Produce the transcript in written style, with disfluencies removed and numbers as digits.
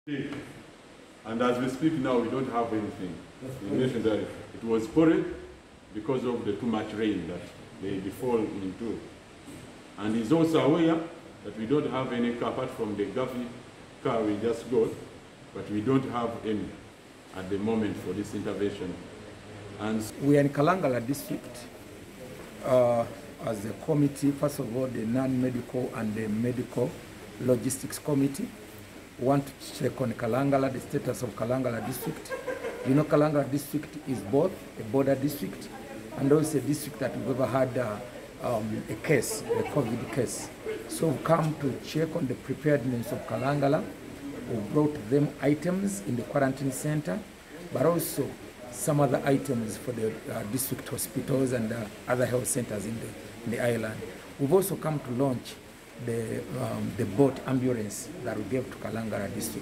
And as we speak now, we don't have anything. You mentioned that it was poured because of the too much rain that they fall into. And he's also aware that we don't have any car apart from the Gavi car we just got, but we don't have any at the moment for this intervention. And we are in Kalangala district as a committee, first of all, the non-medical and the medical logistics committee. We want to check on Kalangala, the status of Kalangala district. You know, Kalangala district is both a border district and also a district that we've ever had a case, a COVID case. So we've come to check on the preparedness of Kalangala. We brought them items in the quarantine center, but also some other items for the district hospitals and other health centers in the island. We've also come to launch the boat ambulance that we gave to Kalangala district.